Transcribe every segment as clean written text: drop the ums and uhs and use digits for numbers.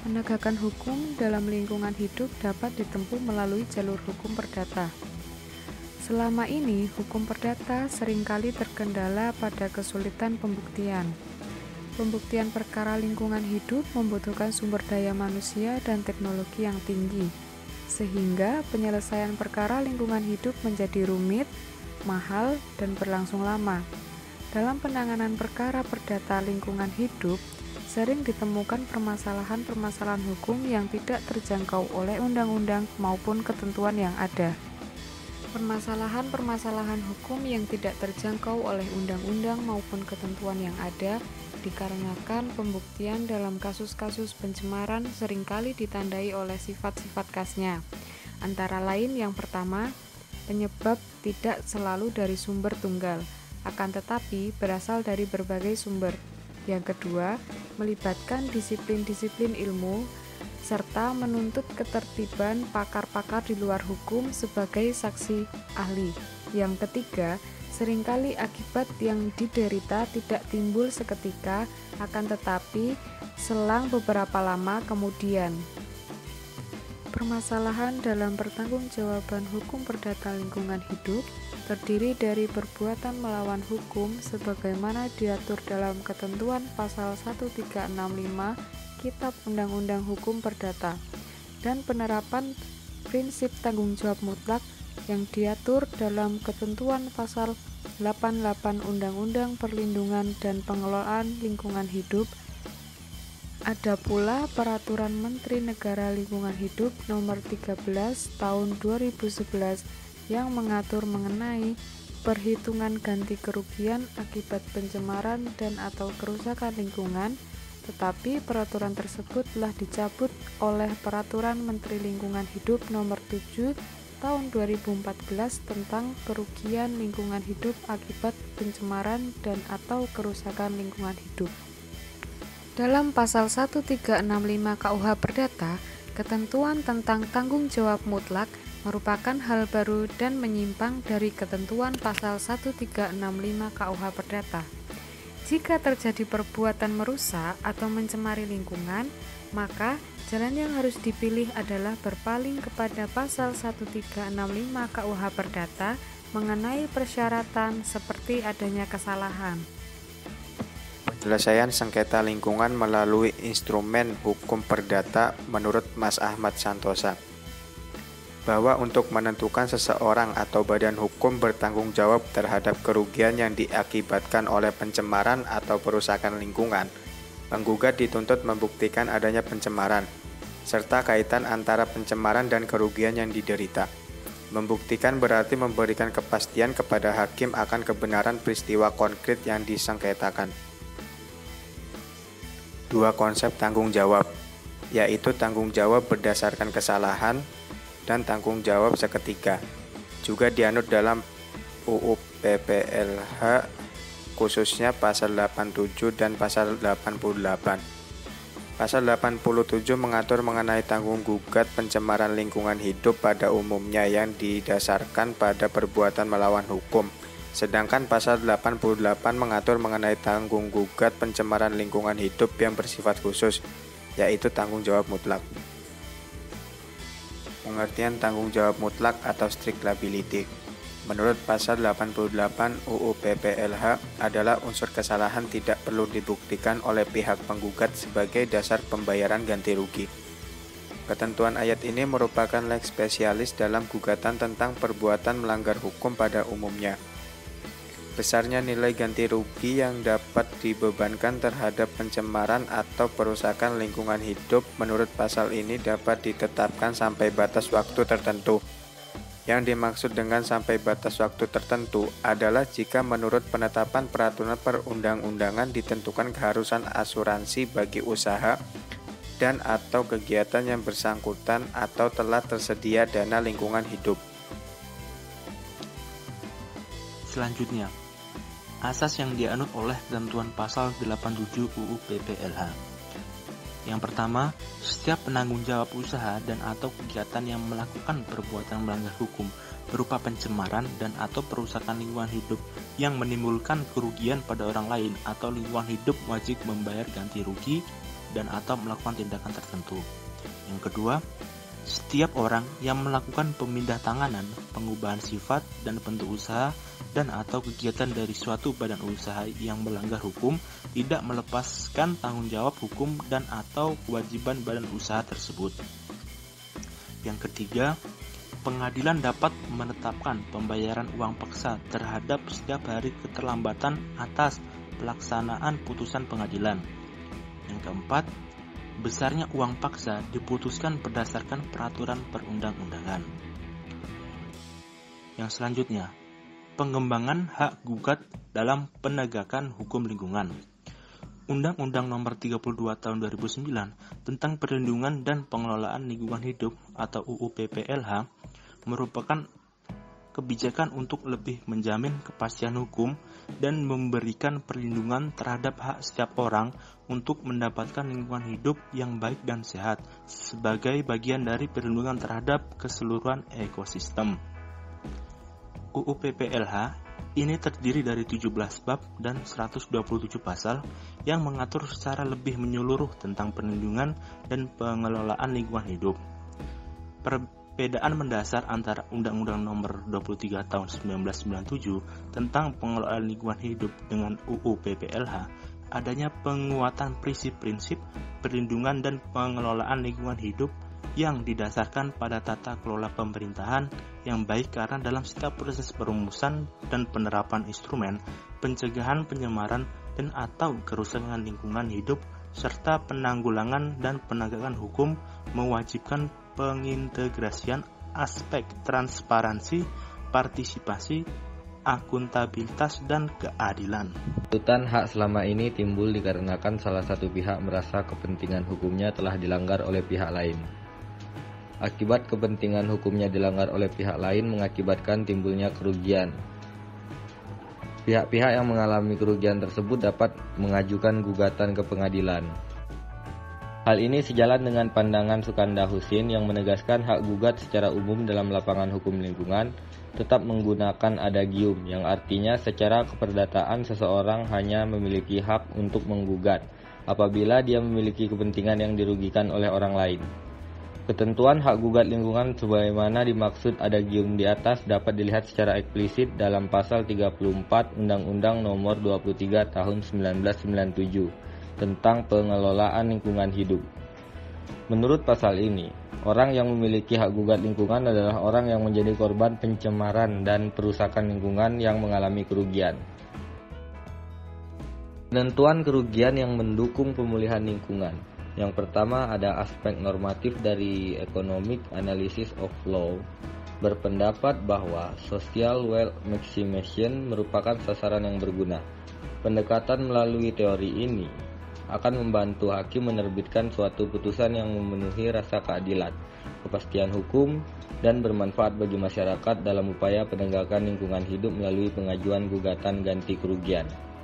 Penegakan hukum dalam lingkungan hidup dapat ditempuh melalui jalur hukum perdata. Selama ini, hukum perdata seringkali terkendala pada kesulitan pembuktian. Pembuktian perkara lingkungan hidup membutuhkan sumber daya manusia dan teknologi yang tinggi, sehingga penyelesaian perkara lingkungan hidup menjadi rumit, mahal, dan berlangsung lama. Dalam penanganan perkara perdata lingkungan hidup, sering ditemukan permasalahan-permasalahan hukum yang tidak terjangkau oleh undang-undang maupun ketentuan yang ada. Permasalahan-permasalahan hukum yang tidak terjangkau oleh undang-undang maupun ketentuan yang ada dikarenakan pembuktian dalam kasus-kasus pencemaran seringkali ditandai oleh sifat-sifat khasnya. Antara lain yang pertama, penyebab tidak selalu dari sumber tunggal, akan tetapi berasal dari berbagai sumber. Yang kedua, melibatkan disiplin-disiplin ilmu serta menuntut ketertiban pakar-pakar di luar hukum sebagai saksi ahli. Yang ketiga, seringkali akibat yang diderita tidak timbul seketika, akan tetapi selang beberapa lama kemudian. Permasalahan dalam pertanggungjawaban hukum perdata lingkungan hidup terdiri dari perbuatan melawan hukum sebagaimana diatur dalam ketentuan pasal 1365 Kitab Undang-Undang Hukum Perdata dan penerapan prinsip tanggung jawab mutlak yang diatur dalam ketentuan pasal 88 Undang-Undang Perlindungan dan Pengelolaan Lingkungan Hidup. Ada pula Peraturan Menteri Negara Lingkungan Hidup Nomor 13 Tahun 2011 yang mengatur mengenai perhitungan ganti kerugian akibat pencemaran dan atau kerusakan lingkungan, tetapi peraturan tersebut telah dicabut oleh Peraturan Menteri Lingkungan Hidup Nomor 7 Tahun 2014 tentang kerugian lingkungan hidup akibat pencemaran dan atau kerusakan lingkungan hidup. Dalam pasal 1365 KUH Perdata, ketentuan tentang tanggung jawab mutlak merupakan hal baru dan menyimpang dari ketentuan pasal 1365 KUH Perdata. Jika terjadi perbuatan merusak atau mencemari lingkungan, maka jalan yang harus dipilih adalah berpaling kepada pasal 1365 KUH Perdata mengenai persyaratan seperti adanya kesalahan. Penyelesaian sengketa lingkungan melalui instrumen hukum perdata menurut Mas Ahmad Santosa, bahwa untuk menentukan seseorang atau badan hukum bertanggung jawab terhadap kerugian yang diakibatkan oleh pencemaran atau perusakan lingkungan, penggugat dituntut membuktikan adanya pencemaran, serta kaitan antara pencemaran dan kerugian yang diderita. Membuktikan berarti memberikan kepastian kepada hakim akan kebenaran peristiwa konkret yang disengketakan. Dua konsep tanggung jawab, yaitu tanggung jawab berdasarkan kesalahan dan tanggung jawab seketika, juga dianut dalam UU PPLH, khususnya pasal 87 dan pasal 88. Pasal 87 mengatur mengenai tanggung gugat pencemaran lingkungan hidup pada umumnya yang didasarkan pada perbuatan melawan hukum, sedangkan pasal 88 mengatur mengenai tanggung gugat pencemaran lingkungan hidup yang bersifat khusus, yaitu tanggung jawab mutlak. Pengertian tanggung jawab mutlak atau strict liability menurut pasal 88 UU PPLH adalah unsur kesalahan tidak perlu dibuktikan oleh pihak penggugat sebagai dasar pembayaran ganti rugi. Ketentuan ayat ini merupakan lex spesialis dalam gugatan tentang perbuatan melanggar hukum pada umumnya. Besarnya nilai ganti rugi yang dapat dibebankan terhadap pencemaran atau perusakan lingkungan hidup menurut pasal ini dapat ditetapkan sampai batas waktu tertentu. Yang dimaksud dengan sampai batas waktu tertentu adalah jika menurut penetapan peraturan perundang-undangan ditentukan keharusan asuransi bagi usaha dan atau kegiatan yang bersangkutan atau telah tersedia dana lingkungan hidup. Selanjutnya, asas yang dianut oleh ketentuan pasal 87 UU PPLH. Yang pertama, setiap penanggung jawab usaha dan atau kegiatan yang melakukan perbuatan melanggar hukum berupa pencemaran dan atau perusakan lingkungan hidup yang menimbulkan kerugian pada orang lain atau lingkungan hidup wajib membayar ganti rugi dan atau melakukan tindakan tertentu. Yang kedua, setiap orang yang melakukan pemindah tanganan, pengubahan sifat dan bentuk usaha dan atau kegiatan dari suatu badan usaha yang melanggar hukum tidak melepaskan tanggung jawab hukum dan atau kewajiban badan usaha tersebut. Yang ketiga, pengadilan dapat menetapkan pembayaran uang paksa terhadap setiap hari keterlambatan atas pelaksanaan putusan pengadilan. Yang keempat, besarnya uang paksa diputuskan berdasarkan peraturan perundang-undangan. Yang selanjutnya, pengembangan hak gugat dalam penegakan hukum lingkungan. Undang-Undang Nomor 32 Tahun 2009 tentang Perlindungan dan Pengelolaan Lingkungan Hidup atau UU PPLH merupakan kebijakan untuk lebih menjamin kepastian hukum dan memberikan perlindungan terhadap hak setiap orang untuk mendapatkan lingkungan hidup yang baik dan sehat sebagai bagian dari perlindungan terhadap keseluruhan ekosistem. UU PPLH ini terdiri dari 17 bab dan 127 pasal yang mengatur secara lebih menyeluruh tentang perlindungan dan pengelolaan lingkungan hidup. Perbedaan mendasar antara Undang-Undang Nomor 23 Tahun 1997 tentang pengelolaan lingkungan hidup dengan UU PPLH adanya penguatan prinsip-prinsip perlindungan dan pengelolaan lingkungan hidup yang didasarkan pada tata kelola pemerintahan yang baik karena dalam setiap proses perumusan dan penerapan instrumen pencegahan pencemaran dan atau kerusakan lingkungan hidup serta penanggulangan dan penegakan hukum mewajibkan pengintegrasian aspek transparansi, partisipasi, akuntabilitas, dan keadilan. Tuntutan hak selama ini timbul dikarenakan salah satu pihak merasa kepentingan hukumnya telah dilanggar oleh pihak lain. Akibat kepentingan hukumnya dilanggar oleh pihak lain mengakibatkan timbulnya kerugian. Pihak-pihak yang mengalami kerugian tersebut dapat mengajukan gugatan ke pengadilan. Hal ini sejalan dengan pandangan Sukanda Husin yang menegaskan hak gugat secara umum dalam lapangan hukum lingkungan tetap menggunakan adagium yang artinya secara keperdataan seseorang hanya memiliki hak untuk menggugat apabila dia memiliki kepentingan yang dirugikan oleh orang lain. Ketentuan hak gugat lingkungan sebagaimana dimaksud adagium di atas dapat dilihat secara eksplisit dalam pasal 34 Undang-Undang Nomor 23 Tahun 1997 tentang pengelolaan lingkungan hidup. Menurut pasal ini, orang yang memiliki hak gugat lingkungan adalah orang yang menjadi korban pencemaran dan perusakan lingkungan yang mengalami kerugian. Penentuan kerugian yang mendukung pemulihan lingkungan. Yang pertama ada aspek normatif dari Economic Analysis of Law, berpendapat bahwa social wealth maximization merupakan sasaran yang berguna. Pendekatan melalui teori ini akan membantu hakim menerbitkan suatu putusan yang memenuhi rasa keadilan, kepastian hukum, dan bermanfaat bagi masyarakat dalam upaya penegakan lingkungan hidup melalui pengajuan gugatan ganti kerugian.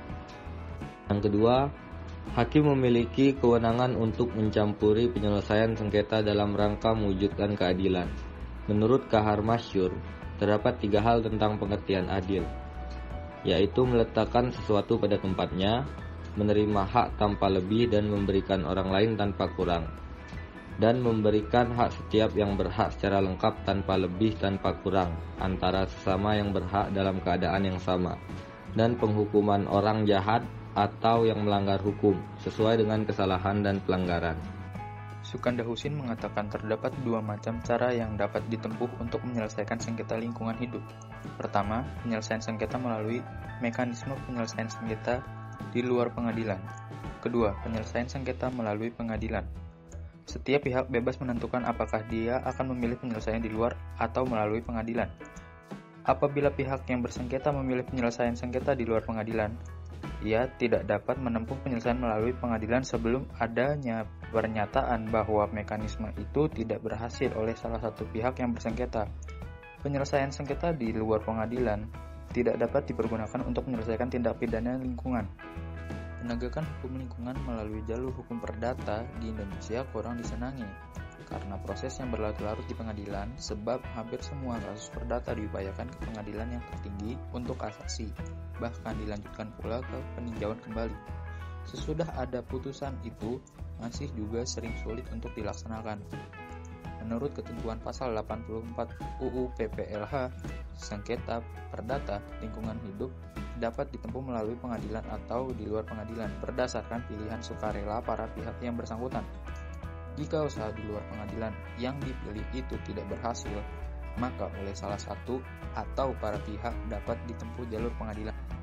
Yang kedua, hakim memiliki kewenangan untuk mencampuri penyelesaian sengketa dalam rangka mewujudkan keadilan. Menurut Kahar Masyur, terdapat 3 hal tentang pengertian adil, yaitu meletakkan sesuatu pada tempatnya, menerima hak tanpa lebih dan memberikan orang lain tanpa kurang, dan memberikan hak setiap yang berhak secara lengkap tanpa lebih tanpa kurang antara sesama yang berhak dalam keadaan yang sama, dan penghukuman orang jahat atau yang melanggar hukum sesuai dengan kesalahan dan pelanggaran. Sukanda Husin mengatakan terdapat 2 macam cara yang dapat ditempuh untuk menyelesaikan sengketa lingkungan hidup. Pertama, penyelesaian sengketa melalui mekanisme penyelesaian sengketa di luar pengadilan. Kedua, penyelesaian sengketa melalui pengadilan. Setiap pihak bebas menentukan apakah dia akan memilih penyelesaian di luar atau melalui pengadilan. Apabila pihak yang bersengketa memilih penyelesaian sengketa di luar pengadilan, ia tidak dapat menempuh penyelesaian melalui pengadilan sebelum adanya pernyataan bahwa mekanisme itu tidak berhasil oleh salah satu pihak yang bersengketa. Penyelesaian sengketa di luar pengadilan tidak dapat dipergunakan untuk menyelesaikan tindak pidana lingkungan. Penegakan hukum lingkungan melalui jalur hukum perdata di Indonesia kurang disenangi karena proses yang berlarut-larut di pengadilan, sebab hampir semua kasus perdata diupayakan ke pengadilan yang tertinggi untuk kasasi, bahkan dilanjutkan pula ke peninjauan kembali. Sesudah ada putusan itu, masih juga sering sulit untuk dilaksanakan. Menurut ketentuan pasal 84 UU PPLH, sengketa perdata lingkungan hidup dapat ditempuh melalui pengadilan atau di luar pengadilan berdasarkan pilihan sukarela para pihak yang bersangkutan. Jika usaha di luar pengadilan yang dipilih itu tidak berhasil, maka oleh salah satu atau para pihak dapat ditempuh jalur pengadilan.